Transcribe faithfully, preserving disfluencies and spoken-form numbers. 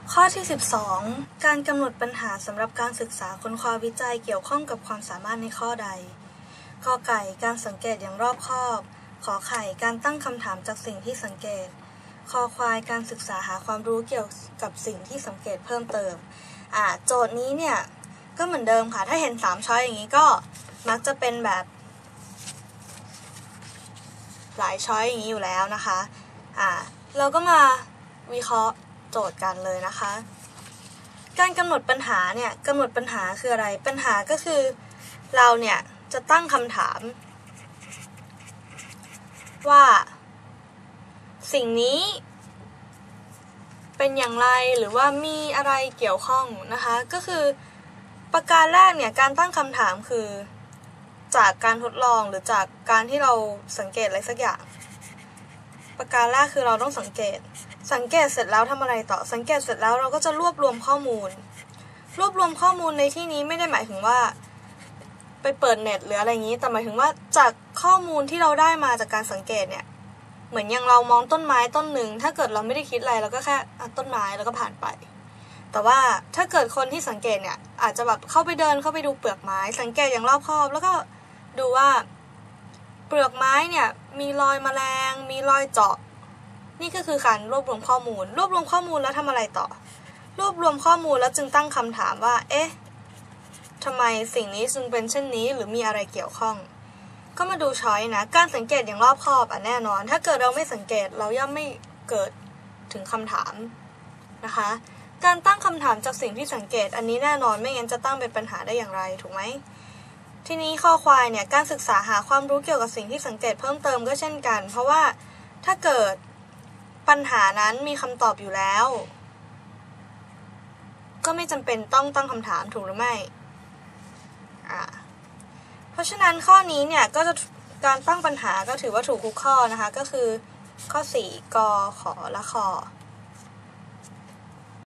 ข้อที่สิบสองการกำหนดปัญหาสำหรับการศึกษาค้นคว้าวิจัยเกี่ยวข้องกับความสามารถในข้อใดกอไก่การสังเกตอย่างรอบคอบขอไข่การตั้งคำถามจากสิ่งที่สังเกตคอควายการศึกษาหาความรู้เกี่ยวกับสิ่งที่สังเกตเพิ่มเติมอ่าโจทย์นี้เนี่ยก็เหมือนเดิมค่ะถ้าเห็นสามช้อยอย่างนี้ก็มักจะเป็นแบบหลายช้อยอย่างนี้อยู่แล้วนะคะอ่าเราก็มาวิเคราะห์โจทย์กันเลยนะคะการกำหนดปัญหาเนี่ยกำหนดปัญหาคืออะไรปัญหาก็คือเราเนี่ยจะตั้งคำถามว่าสิ่งนี้เป็นอย่างไรหรือว่ามีอะไรเกี่ยวข้องนะคะก็คือประการแรกเนี่ยการตั้งคำถามคือจากการทดลองหรือจากการที่เราสังเกตอะไรสักอย่างประการแรกคือเราต้องสังเกตสังเกตเสร็จแล้วทำอะไรต่อสังเกตเสร็จแล้วเราก็จะรวบรวมข้อมูลรวบรวมข้อมูลในที่นี้ไม่ได้หมายถึงว่าไปเปิดเน็ตหรืออะไรอย่างนี้แต่หมายถึงว่าจากข้อมูลที่เราได้มาจากการสังเกตเนี่ยเหมือนอย่างเรามองต้นไม้ต้นหนึ่งถ้าเกิดเราไม่ได้คิดอะไรเราก็แค่ต้นไม้แล้วก็ผ่านไปแต่ว่าถ้าเกิดคนที่สังเกตเนี่ยอาจจะแบบเข้าไปเดินเข้าไปดูเปลือกไม้สังเกตอย่างรอบคอบแล้วก็ดูว่าเปลือกไม้เนี่ยมีรอยแมลงมีรอยเจาะนี่ก็คือการรวบรวมข้อมูลรวบรวมข้อมูลแล้วทำอะไรต่อรวบรวมข้อมูลแล้วจึงตั้งคำถามว่าเอ๊ะทำไมสิ่งนี้จึงเป็นเช่นนี้หรือมีอะไรเกี่ยวข้องก็มาดูช้อยนะการสังเกตอย่างรอบคอบอ่ะแน่นอนถ้าเกิดเราไม่สังเกตเราย่อมไม่เกิดถึงคำถามนะคะการตั้งคำถามจากสิ่งที่สังเกตอันนี้แน่นอนไม่งั้นจะตั้งเป็นปัญหาได้อย่างไรถูกไหมทีนี้ข้อควายเนี่ยการศึกษาหาความรู้เกี่ยวกับสิ่งที่สังเกตเพิ่มเติมก็เช่นกันเพราะว่าถ้าเกิดปัญหานั้นมีคำตอบอยู่แล้วก็ไม่จำเป็นต้องตั้งคำถามถูกหรือไม่อ่าเพราะฉะนั้นข้อนี้เนี่ยก็จะการตั้งปัญหาก็ถือว่าถูกทุกข้อนะคะก็คือข้อสี่กขอและคอ